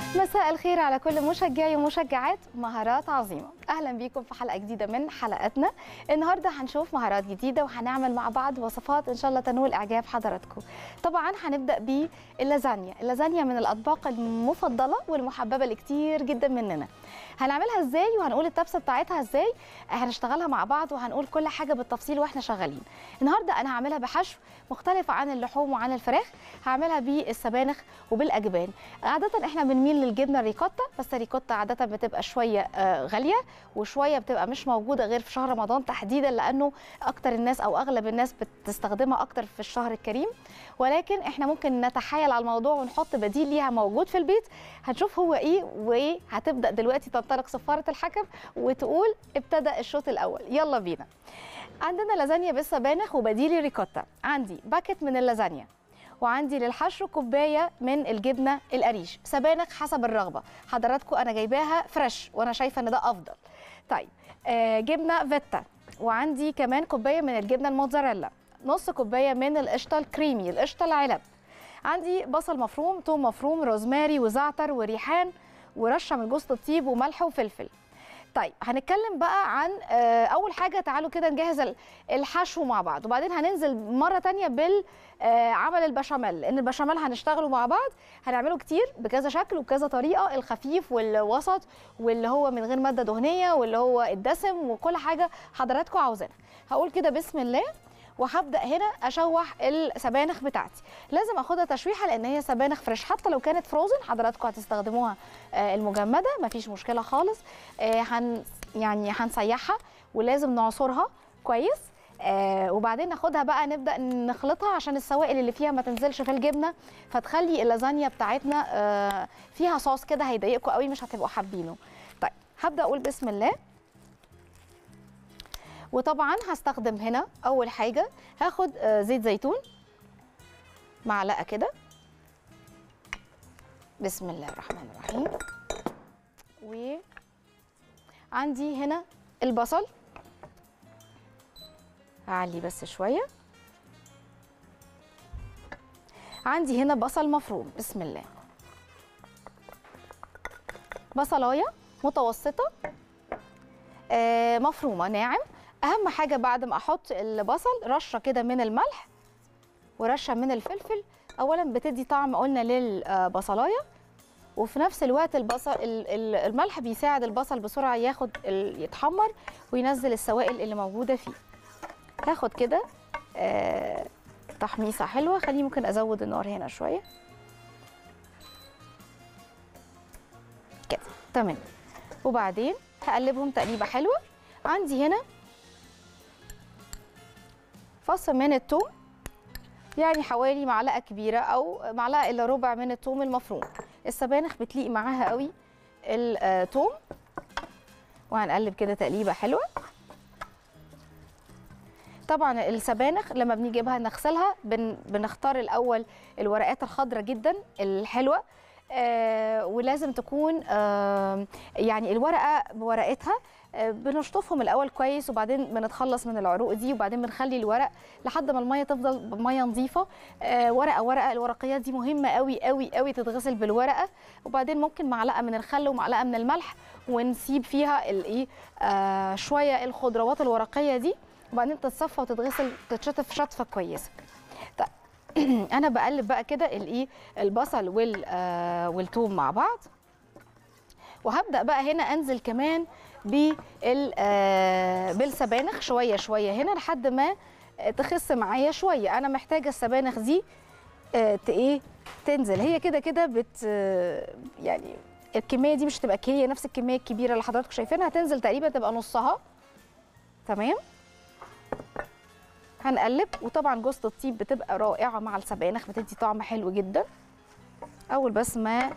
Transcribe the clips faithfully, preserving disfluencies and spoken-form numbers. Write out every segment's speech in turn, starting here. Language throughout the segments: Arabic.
مساء الخير على كل مشجعي ومشجعات مهارات عظيمة. أهلا بيكم في حلقة جديدة من حلقاتنا. النهاردة هنشوف مهارات جديدة وهنعمل مع بعض وصفات إن شاء الله تنول إعجاب حضراتكم. طبعا هنبدأ باللازانيا. اللازانيا من الأطباق المفضلة والمحببة لكتير جدا مننا. هنعملها ازاي وهنقول التبسة بتاعتها ازاي، هنشتغلها مع بعض وهنقول كل حاجة بالتفصيل واحنا شغالين. النهاردة أنا هعملها بحشو مختلف عن اللحوم وعن الفراخ، هعملها بالسبانخ وبالأجبان. عادة احنا بنميل للجبنة الريكوتا، بس الريكوتا عادة بتبقى شوية غالية وشوية بتبقى مش موجودة غير في شهر رمضان تحديدا، لأنه أكتر الناس أو أغلب الناس بتستخدمها أكتر في الشهر الكريم. ولكن احنا ممكن نتحايل على الموضوع ونحط بديل ليها موجود في البيت. هنشوف هو ايه، وهتبدأ دلوقتي تنطلق صفارة الحكم وتقول ابتدأ الشوط الأول. يلا بينا. عندنا لازانيا بالسبانخ وبديل الريكوتا. عندي باكت من اللازانيا، وعندي للحشو كوبايه من الجبنه القريش. سبانخ حسب الرغبه حضراتكم، انا جايباها فريش وانا شايفه ان ده افضل. طيب آه جبنه فيتا، وعندي كمان كوبايه من الجبنه الموتزاريلا، نص كوبايه من القشطه الكريمي، القشطه العنب. عندي بصل مفروم، ثوم مفروم، روزماري وزعتر وريحان، ورشه من جوز الطيب وملح وفلفل. طيب هنتكلم بقى عن اول حاجه، تعالوا كده نجهز الحشو مع بعض، وبعدين هننزل مره ثانيه بالعمل البشاميل، لان البشاميل هنشتغله مع بعض، هنعمله كتير بكذا شكل وكذا طريقه، الخفيف والوسط واللي هو من غير ماده دهنيه واللي هو الدسم وكل حاجه حضراتكم عاوزينها. هقول كده بسم الله، وهبدا هنا اشوح السبانخ بتاعتي. لازم اخدها تشويحه لان هي سبانخ فريش، حتى لو كانت فروزن حضراتكم هتستخدموها المجمده مفيش مشكله خالص. هن يعني هنسيحها ولازم نعصرها كويس، وبعدين ناخدها بقى نبدا نخلطها عشان السوائل اللي فيها ما تنزلش في الجبنه، فتخلي اللازانيا بتاعتنا فيها صوص كده هيضايقكم قوي، مش هتبقوا حابينه. طيب هبدا اقول بسم الله، وطبعا هستخدم هنا اول حاجه هاخد زيت زيتون معلقه كده، بسم الله الرحمن الرحيم. وعندي هنا البصل، هعلي بس شويه. عندي هنا بصل مفروم، بسم الله، بصلايه متوسطه مفرومه ناعم. اهم حاجه بعد ما احط البصل رشه كده من الملح ورشه من الفلفل، اولا بتدي طعم قلنا للبصلايه، وفي نفس الوقت البصل الملح بيساعد البصل بسرعه ياخد يتحمر وينزل السوائل اللي موجوده فيه. هاخد كده آه تحميصه حلوه، خليني ممكن ازود النار هنا شويه كده، تمام. وبعدين هقلبهم تقليبه حلوه. عندي هنا فص من الثوم، يعني حوالي معلقه كبيره او معلقه الا ربع من الثوم المفروم. السبانخ بتليق معاها قوي الثوم، وهنقلب كده تقليبه حلوه. طبعا السبانخ لما بنجيبها نغسلها بن بنختار الاول الورقات الخضراء جدا الحلوه، آه ولازم تكون آه يعني الورقه بورقتها، آه بنشطفهم الاول كويس، وبعدين بنتخلص من العروق دي، وبعدين بنخلي الورق لحد ما الميه تفضل بميه نظيفه، آه ورقه ورقه. الورقيات دي مهمه قوي قوي قوي تتغسل بالورقه، وبعدين ممكن معلقه من الخل ومعلقه من الملح، ونسيب فيها الايه آه شويه الخضروات الورقيه دي، وبعدين تتصفى وتتغسل تتشطف شطفه كويسه. طيب انا بقلب بقى كده الايه البصل وال آه والثوم مع بعض، وهبدا بقى هنا انزل كمان بال آه بالسبانخ شويه شويه هنا لحد ما تخس معايا شويه. انا محتاجه السبانخ دي آه ايه تنزل، هي كده كده بت آه يعني الكميه دي مش هتبقى هي نفس الكميه الكبيره اللي حضراتكم شايفينها، هتنزل تقريبا تبقى نصها، تمام. هنقلب، وطبعا جوز الطيب بتبقى رائعه مع السبانخ، بتدي طعم حلو جدا. اول بس ما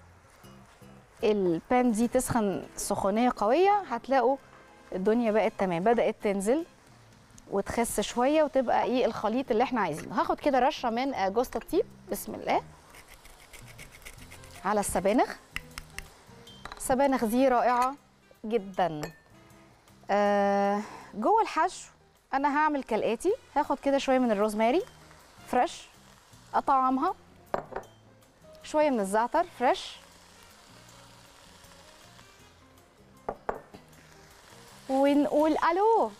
البان دي تسخن سخونيه قويه هتلاقوا الدنيا بقت تمام، بدات تنزل وتخس شويه وتبقى ايه الخليط اللي احنا عايزينه. هاخد كده رشه من جوز الطيب، بسم الله، على السبانخ. السبانخ دي رائعه جدا. آه جوه الحشو انا هعمل كالاتي، هاخد كده شويه من الروزماري فريش اطعمها، شويه من الزعتر فريش، ونقول الو.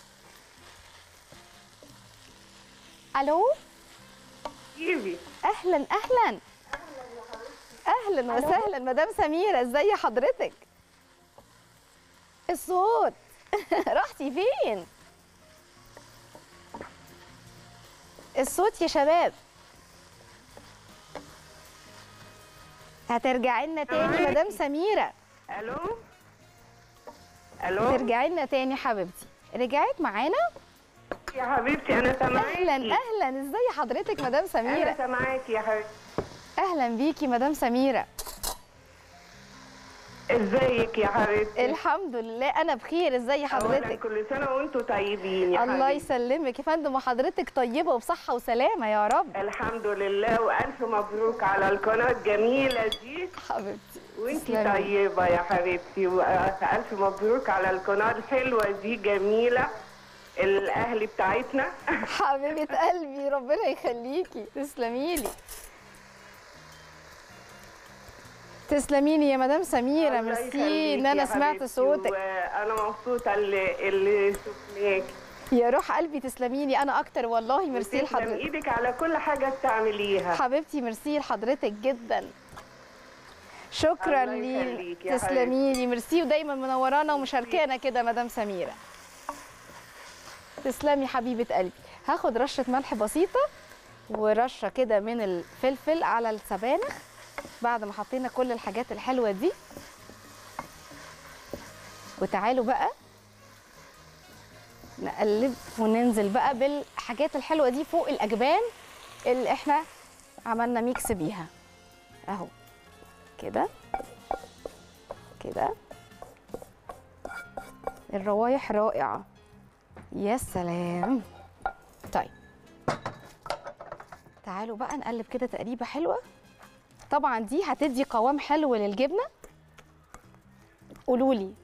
الو ايوه اهلا اهلا اهلا وسهلا مدام سميره، ازي حضرتك؟ الصوت رحتي فين؟ الصوت يا شباب. هترجعي لنا تاني مدام سميره؟ الو الو ترجعي لنا تاني حبيبتي. رجعت معانا يا حبيبتي، انا سامعاكي. اهلا اهلا، ازي حضرتك مدام سميره؟ انا سامعاكي يا حبيبتي. اهلا بيكي مدام سميره. ازيك يا حبيبتي؟ الحمد لله انا بخير، ازي أولاً حضرتك؟ كل سنه وانتم طيبين يا الله حبيبتي. يسلمك يا فندم، وحضرتك طيبه وبصحه وسلامه يا رب. الحمد لله، والف مبروك على القناه الجميله دي. حبيبتي وانتي تسلمي. طيبه يا حبيبتي، والف مبروك على القناه الحلوه دي جميله، الاهل بتاعتنا. حبيبه قلبي ربنا يخليكي، تسلمي لي. تسلمي لي يا مدام سميره، الله ميرسي يخليكي ان انا يا سمعت حبيبتي، صوتك. وانا مبسوطه اللي اللي شفناكي. يا روح قلبي تسلمي لي، انا اكتر والله. ميرسي تسلم لحضرتك ايدك على كل حاجه بتعمليها حبيبتي، ميرسي لحضرتك جدا، شكرا الله لي. يخليك يا تسلمي لي، ميرسي، ودايما منورانا ومشاركانا كده مدام سميره. تسلمي حبيبه قلبي. هاخد رشه ملح بسيطه ورشه كده من الفلفل على السبانخ بعد ما حطينا كل الحاجات الحلوه دي. وتعالوا بقى نقلب وننزل بقى بالحاجات الحلوه دي فوق الاجبان اللي احنا عملنا ميكس بيها اهو كده كده. الروايح رائعه، يا سلام. طيب تعالوا بقى نقلب كده تقريبه حلوه. طبعا دي هتدي قوام حلو للجبنه. قولوا لي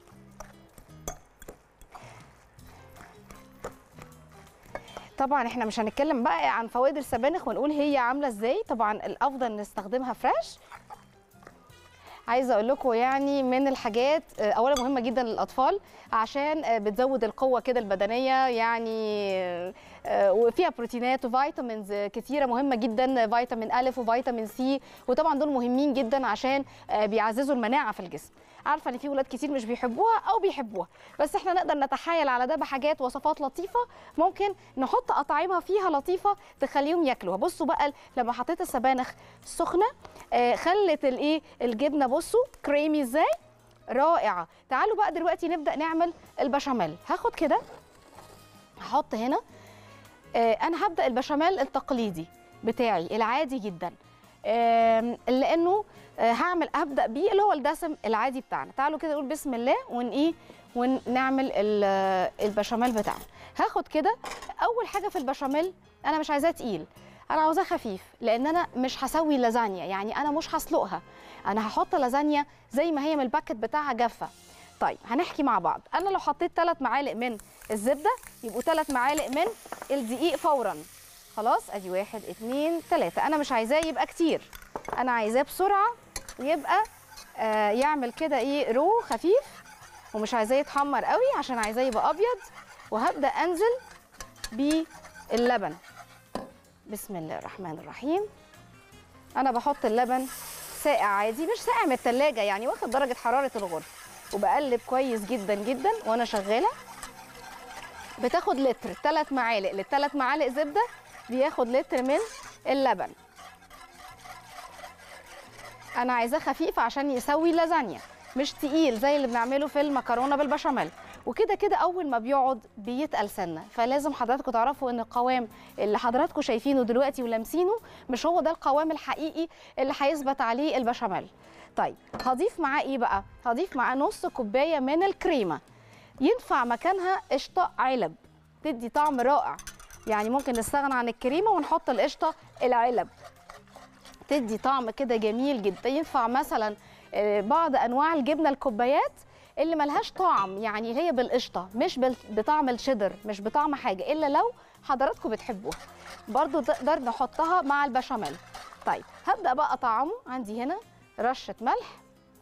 طبعا احنا مش هنتكلم بقى عن فوائد السبانخ ونقول هي عامله ازاي، طبعا الافضل نستخدمها فريش. عايزه اقول لكم يعني من الحاجات اولا مهمه جدا للاطفال عشان بتزود القوه كده البدنيه يعني، وفيها بروتينات وفيتامينز كتيره مهمه جدا، فيتامين أ وفيتامين سي، وطبعا دول مهمين جدا عشان بيعززوا المناعه في الجسم. عارفه ان في ولاد كتير مش بيحبوها او بيحبوها، بس احنا نقدر نتحايل على ده بحاجات وصفات لطيفه ممكن نحط اطعمه فيها لطيفه تخليهم ياكلوها. بصوا بقى لما حطيت السبانخ سخنه خلت الايه الجبنه، بصوا كريمي ازاي، رائعه. تعالوا بقى دلوقتي نبدا نعمل البشاميل. هاخد كده هحط هنا، انا هبدا البشاميل التقليدي بتاعي العادي جدا، لانه هعمل هبدا بيه اللي هو الدسم العادي بتاعنا. تعالوا كده نقول بسم الله ون ايه ونعمل البشاميل بتاعنا. هاخد كده اول حاجه في البشاميل، انا مش عايزاه تقيل، انا عاوزاه خفيف، لان انا مش هسوي لازانيا، يعني انا مش هسلقها، انا هحط لازانيا زي ما هي من الباكت بتاعها جافه. طيب هنحكي مع بعض. انا لو حطيت ثلاث معالق من الزبده يبقوا ثلاث معالق من الدقيق فورا. خلاص ادي واحد اتنين تلاته. انا مش عايزاه يبقى كتير، انا عايزاه بسرعه يبقى آه يعمل كده ايه رو خفيف، ومش عايزاه يتحمر قوي عشان عايزاه يبقى ابيض. وهبدا انزل باللبن. بسم الله الرحمن الرحيم. انا بحط اللبن ساقع عادي، مش ساقع من التلاجة، يعني واخد درجه حراره الغرفه، وبقلب كويس جدا جدا وانا شغاله. بتاخد لتر، ثلاث معالق للثلاث معالق زبده بياخد لتر من اللبن. انا عايزاه خفيف عشان يسوي لازانيا، مش تقيل زي اللي بنعمله في المكرونه بالبشاميل. وكده كده اول ما بيقعد بيتقل سنه، فلازم حضراتكم تعرفوا ان القوام اللي حضراتكم شايفينه دلوقتي ولامسينه مش هو ده القوام الحقيقي اللي هيثبت عليه البشاميل. طيب هضيف معاه ايه بقى؟ هضيف معاه نص كوبايه من الكريمه، ينفع مكانها قشطه علب تدي طعم رائع، يعني ممكن نستغنى عن الكريمه ونحط القشطه العلب تدي طعم كده جميل جدا. ينفع مثلا بعض انواع الجبنه الكوبايات اللي ملهاش طعم، يعني هي بالقشطه مش بطعم الشيدر، مش بطعم حاجه، الا لو حضراتكم بتحبوها برضو تقدر نحطها مع البشاميل. طيب هبدا بقى اطعمه. عندي هنا رشه ملح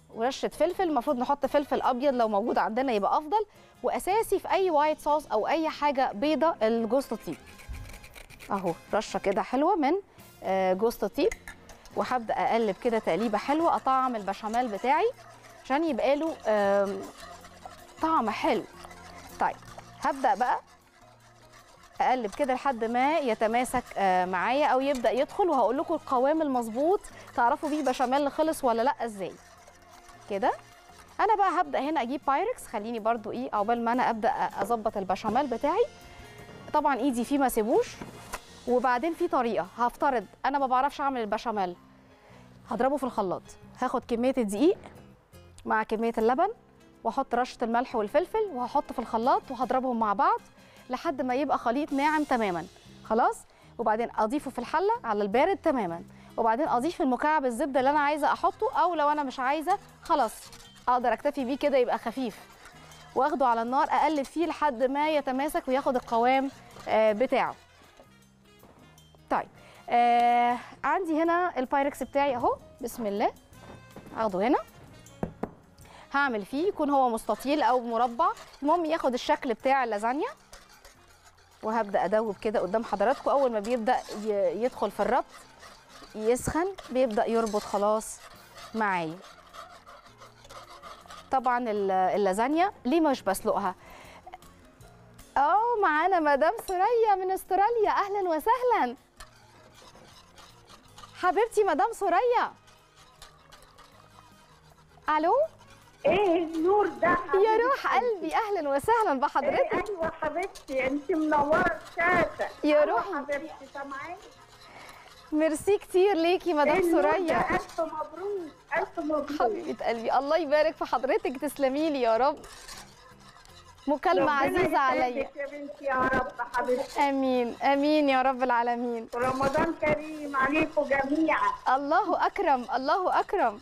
ورشه فلفل، المفروض نحط فلفل ابيض لو موجود عندنا يبقى افضل، واساسي في اي وايت صوص او اي حاجه بيضه الجوز الطيب. اهو رشه كده حلوه من جوز الطيب، وهبدا اقلب كده تقليبه حلوه اطعم البشاميل بتاعي عشان يبقى له طعم حلو. طيب هبدا بقى اقلب كده لحد ما يتماسك معايا او يبدا يدخل، وهقول لكم القوام المظبوط تعرفوا بيه بشاميل خلص ولا لا ازاي. كده انا بقى هبدا هنا اجيب بايركس، خليني برضو ايه عقبال ما انا ابدا اظبط البشاميل بتاعي. طبعا ايدي فيه ما سيبوش. وبعدين في طريقه، هفترض انا ما بعرفش اعمل البشاميل، هضربه في الخلاط، هاخد كميه الدقيق مع كميه اللبن واحط رشه الملح والفلفل وهحط في الخلاط وهضربهم مع بعض لحد ما يبقى خليط ناعم تماما. خلاص، وبعدين اضيفه في الحله على البارد تماما، وبعدين اضيف المكعب الزبده اللي انا عايزه احطه، او لو انا مش عايزه خلاص اقدر اكتفي بيه كده يبقى خفيف، واخده على النار اقلب فيه لحد ما يتماسك وياخد القوام آه بتاعه. طيب آه عندي هنا البايركس بتاعي اهو، بسم الله اخده هنا، هعمل فيه يكون هو مستطيل او مربع، المهم ياخد الشكل بتاع اللازانيا، وهبدا ادوب كده قدام حضراتكم. اول ما بيبدا يدخل في الربط يسخن بيبدا يربط خلاص معايا. طبعا اللازانيا ليه مش بسلقها؟ اه معانا مدام سوريا من استراليا، اهلا وسهلا حبيبتي مدام سوريا. الو ايه النور ده حبيبتي؟ يا روح قلبي اهلا وسهلا بحضرتك. إيه ايوه حبيبتي، انت منوره الشاشه يا روح حبيبتي. سامعاني؟ ميرسي كتير ليكي مدام سوريا. الف مبروك الف مبروك حبيبه قلبي، الله يبارك في حضرتك، تسلمي لي يا رب، مكالمه عزيزه عليا يا بنتي يا رب حبيبتي. امين امين يا رب العالمين. رمضان كريم عليكم جميعا. الله اكرم الله اكرم.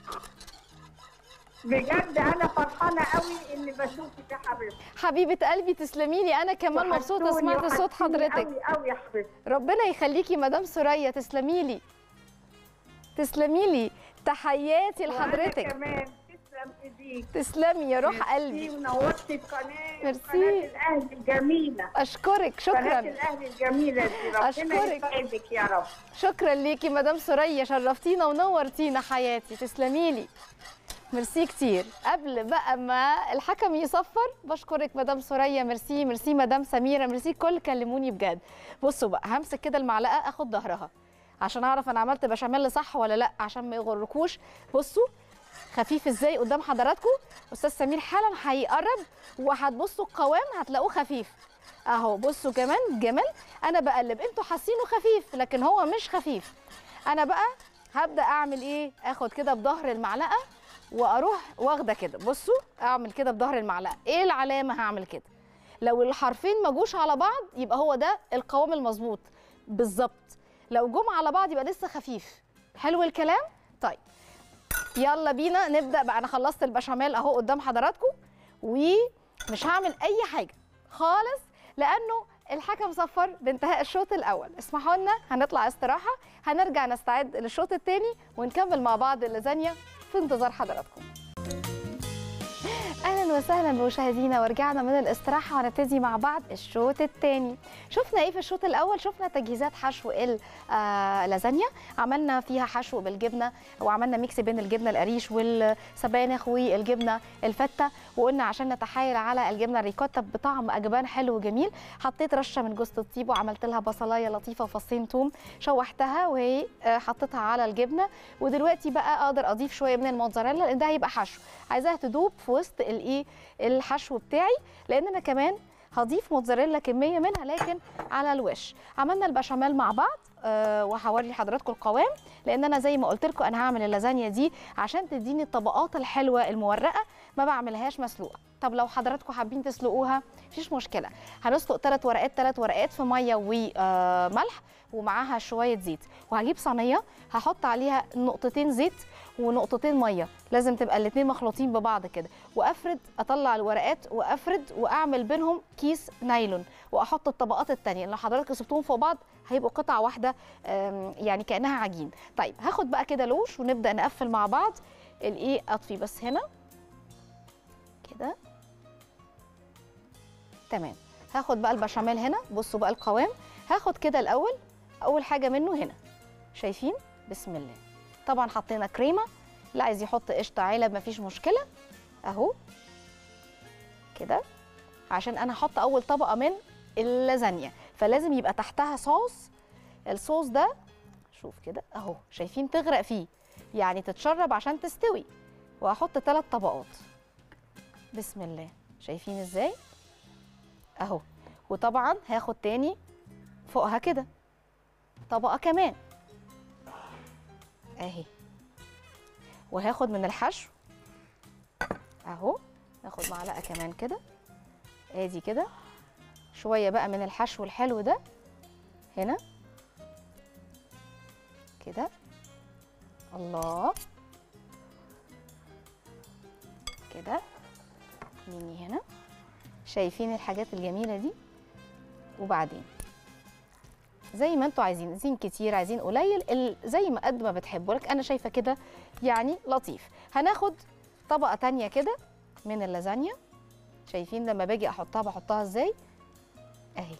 بجد انا فرحانه قوي اني بشوفك يا حبيبتي. حبيبه قلبي تسلمي لي، انا كمان مبسوطه سمعت صوت حضرتك. قوي قوي يا حبيبتي. ربنا يخليكي مدام سوريا، تسلمي لي تسلمي لي، تحياتي لحضرتك. كمان تسلم ايديك. تسلمي يا روح قلبي. ونورتي القناه. ميرسي. قناه الاهلي الجميله. اشكرك شكرا. قناه الاهلي الجميله دي، ربنا يسعدك يا رب. شكرا ليكي مدام سوريا، شرفتينا ونورتينا حياتي، تسلمي لي. ميرسي كتير. قبل بقى ما الحكم يصفر بشكرك مدام سوريا، ميرسي ميرسي مدام سميره، ميرسي كل كلموني بجد. بصوا بقى همسك كده المعلقه اخد ظهرها عشان اعرف انا عملت بشاميل صح ولا لا، عشان ما يغركوش. بصوا خفيف ازاي قدام حضراتكم، استاذ سمير حالا هيقرب وهتبصوا القوام هتلاقوه خفيف اهو. بصوا كمان جمال، انا بقلب انتوا حاسينه خفيف لكن هو مش خفيف. انا بقى هبدا اعمل ايه، اخد كده بظهر المعلقه واروح واخده كده. بصوا اعمل كده بظهر المعلقه، ايه العلامه؟ هعمل كده، لو الحرفين ما جوش على بعض يبقى هو ده القوام المظبوط بالظبط، لو جم على بعض يبقى لسه خفيف. حلو الكلام. طيب يلا بينا نبدا بقى. انا خلصت البشاميل اهو قدام حضراتكم، ومش هعمل اي حاجه خالص لانه الحكم صفر بانتهاء الشوط الاول. اسمحوا لنا هنطلع استراحه، هنرجع نستعد للشوط الثاني ونكمل مع بعض اللازانيا في انتظار حضراتكم. اهلا وسهلا بمشاهدينا، ورجعنا من الاستراحه وهنبتدي مع بعض الشوط الثاني. شفنا ايه في الشوط الاول؟ شفنا تجهيزات حشو اللازانيا، عملنا فيها حشو بالجبنه وعملنا ميكس بين الجبنه القريش والسبانخ والجبنه الفته، وقلنا عشان نتحايل على الجبنه الريكوتا بطعم اجبان حلو وجميل حطيت رشه من جوز الطيب وعملت لها بصلايه لطيفه وفصين ثوم، شوحتها وهي حطيتها على الجبنه. ودلوقتي بقى اقدر اضيف شويه من الموتزاريلا لان ده هيبقى حشو، عايزاها تدوب في وسط الايه الحشو بتاعي، لان انا كمان هضيف موتزاريلا كميه منها لكن على الوش. عملنا البشاميل مع بعض أه وهوري لحضراتكم القوام، لان انا زي ما قلت لكم انا هعمل اللازانيا دي عشان تديني الطبقات الحلوه المورقه، ما بعملهاش مسلوقه. طب لو حضراتكم حابين تسلقوها مفيش مشكله، هنسلق ثلاث ورقات ثلاث ورقات في ميه وملح ومعاها شويه زيت، وهجيب صينيه هحط عليها نقطتين زيت ونقطتين ميه، لازم تبقى الاثنين مخلوطين ببعض كده، وافرد اطلع الورقات وافرد واعمل بينهم كيس نايلون واحط الطبقات الثانيه. لو حضراتكم سبتوهم فوق بعض هيبقوا قطعه واحده يعني كانها عجين. طيب هاخد بقى كده لوش ونبدا نقفل مع بعض الايه اطفي بس هنا كده. تمام. هاخد بقى البشاميل هنا، بصوا بقى القوام. هاخد كده الاول، اول حاجه منه هنا شايفين؟ بسم الله. طبعا حطينا كريمه، اللي عايز يحط قشطه علب مفيش مشكله اهو كده، عشان انا هحط اول طبقه من اللازانيا فلازم يبقى تحتها صوص. الصوص ده شوف كده اهو، شايفين؟ تغرق فيه يعني تتشرب عشان تستوي. وهحط ثلاث طبقات بسم الله، شايفين ازاي اهو. وطبعا هاخد تاني فوقها كده طبقه كمان اهي، وهاخد من الحشو اهو، ناخد معلقه كمان كده ادي كده، شويه بقى من الحشو الحلو ده هنا كده. الله كده مني هنا، شايفين الحاجات الجميله دي؟ وبعدين زي ما انتوا عايزين، عايزين كتير عايزين قليل، زي ما قد ما بتحبوا، لك انا شايفه كده يعني لطيف. هناخد طبقه تانية كده من اللازانيا، شايفين لما باجي احطها بحطها ازاي اهي.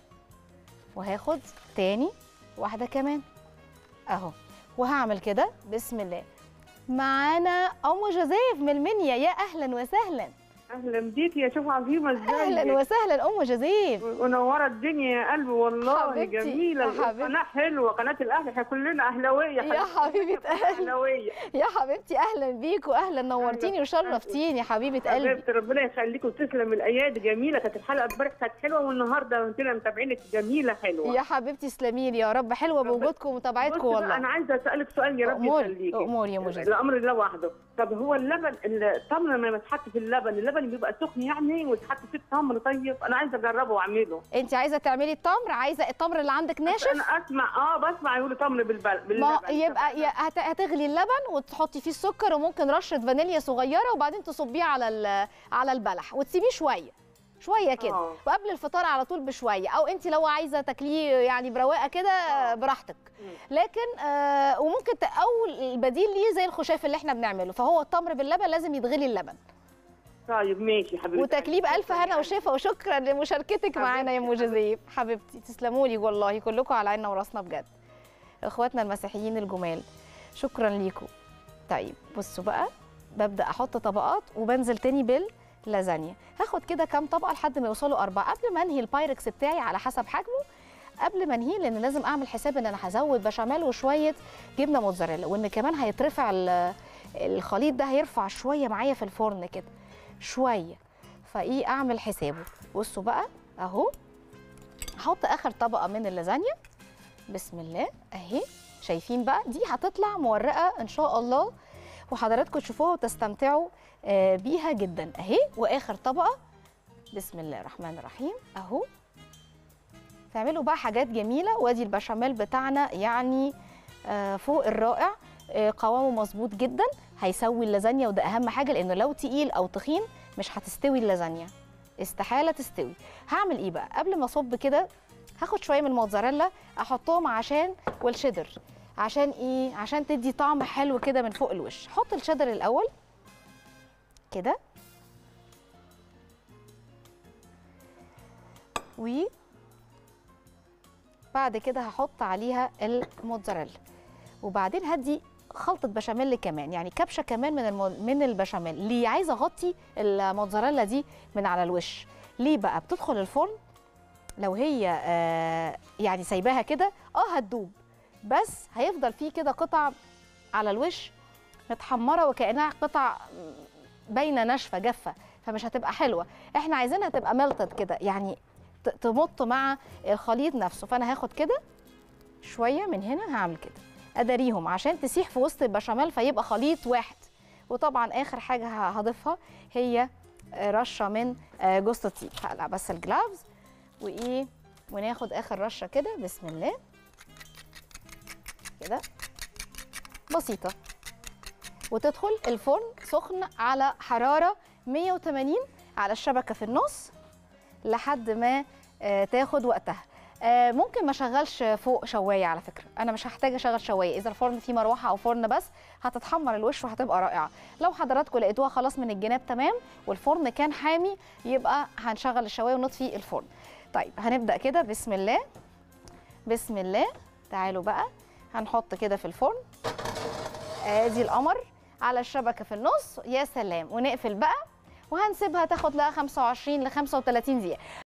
وهاخد تاني واحده كمان اهو، وهعمل كده بسم الله. معانا ام جوزيف من المنيا، يا اهلا وسهلا. اهلا بيكي يا شيف عظيمه، ازيك؟ اهلا وسهلا ام جوزيف، ونورت الدنيا يا قلبي والله. حبيبتي. جميله قناه حلوه، قناه الاهلي، احنا كلنا اهلاويه يا حبيبه اهلاويه. يا حبيبتي اهلا بيكوا، اهلا نورتيني وشرفتيني يا حبيبه قلبي. حبيبتي ربنا يخليكي وتسلم الايادي. جميله كانت الحلقه امبارح كانت حلوه، والنهارده انتنا متابعينك جميله حلوه. يا حبيبتي تسلمي لي يا رب، حلوه بوجودكم ومتابعتكم والله. انا عايزه اسالك سؤال يا رب يخليكي. اموري يا ام جوزيف. الامر ده وحده. طب هو اللبن التمر لما يتحط في اللبن، اللبن بيبقى سخن يعني ويتحط فيه التمر؟ طيب انا عايزه اجربه واعمله. انت عايزه تعملي التمر؟ عايزه التمر اللي عندك ناشف؟ انا اسمع اه بسمع يقولوا تمر بالبل... باللبن. ما يبقى يا هت... هتغلي اللبن وتحطي فيه السكر وممكن رشه فانيليا صغيره، وبعدين تصبيه على على البلح وتسيبيه شويه شويه كده، آه. وقبل الفطار على طول بشويه، او انت لو عايزه تاكليه يعني برواقه كده براحتك. لكن آه وممكن ت... او البديل ليه زي الخشاف اللي احنا بنعمله، فهو التمر باللبن لازم يتغلي اللبن. طيب ماشي حبيبتي، وتكليب الف هنا وشفا، وشكرا لمشاركتك معانا يا ام جوزيف حبيبتي. تسلموا لي والله، كلكم على عيننا وراسنا بجد، اخواتنا المسيحيين الجمال، شكرا ليكم. طيب بصوا بقى، ببدا احط طبقات وبنزل تاني باللازانيا. هاخد كده كام طبقه لحد ما يوصلوا اربعه، قبل ما انهي البايركس بتاعي على حسب حجمه، قبل ما انهيه، لان لازم اعمل حساب ان انا هزود بشاميل وشويه جبنه موتزاريلا، وان كمان هيترفع الخليط ده، هيرفع شويه معايا في الفرن كده شويه، فايه اعمل حسابه. بصوا بقى اهو، هحط اخر طبقه من اللازانيا بسم الله اهي. شايفين بقى دي هتطلع مورقه ان شاء الله، وحضراتكم تشوفوها وتستمتعوا بيها جدا اهي. واخر طبقه بسم الله الرحمن الرحيم اهو. تعملوا بقى حاجات جميله. وادي البشاميل بتاعنا يعني فوق الرائع، قوامه مظبوط جدا، هيسوي اللازانيا، وده اهم حاجه، لانه لو تقيل او تخين مش هتستوي اللازانيا، استحاله تستوي. هعمل ايه بقى؟ قبل ما اصب كده هاخد شويه من الموتزاريلا احطهم عشان، والشيدر عشان ايه؟ عشان تدي طعم حلو كده من فوق الوش. حط الشيدر الاول كده، وبعد كده هحط عليها الموتزاريلا، وبعدين هدي خلطه بشاميل كمان، يعني كبشه كمان من المو... من البشاميل. ليه عايزه اغطي الموتزاريلا دي من على الوش؟ ليه بقى؟ بتدخل الفرن لو هي آه يعني سايباها كده اه هتدوب، بس هيفضل فيه كده قطع على الوش متحمره وكانها قطع باينه ناشفه جافه، فمش هتبقى حلوه. احنا عايزينها تبقى ملتد كده، يعني تمط مع الخليط نفسه. فانا هاخد كده شويه من هنا، هعمل كده اداريهم عشان تسيح في وسط البشاميل فيبقى خليط واحد. وطبعا اخر حاجه هضيفها هي رشه من جوز الطيب. هقلع بس الجلافز وايه، وناخد اخر رشه كده بسم الله كده بسيطه، وتدخل الفرن سخن على حراره مية وتمانين على الشبكه في النص لحد ما تاخد وقتها. آه ممكن ما اشغلش فوق شوايه، على فكره انا مش هحتاج اشغل شوايه، اذا الفرن فيه مروحه او فرن بس هتتحمر الوش وهتبقى رائعه. لو حضراتكم لقيتوها خلاص من الجناب تمام والفرن كان حامي يبقى هنشغل الشوايه ونطفي الفرن. طيب هنبدا كده، بسم الله بسم الله. تعالوا بقى هنحط كده في الفرن، ادي القمر على الشبكه في النص، يا سلام. ونقفل بقى وهنسيبها تاخد لها خمسة وعشرين ل خمسة وتلاتين دقيقه.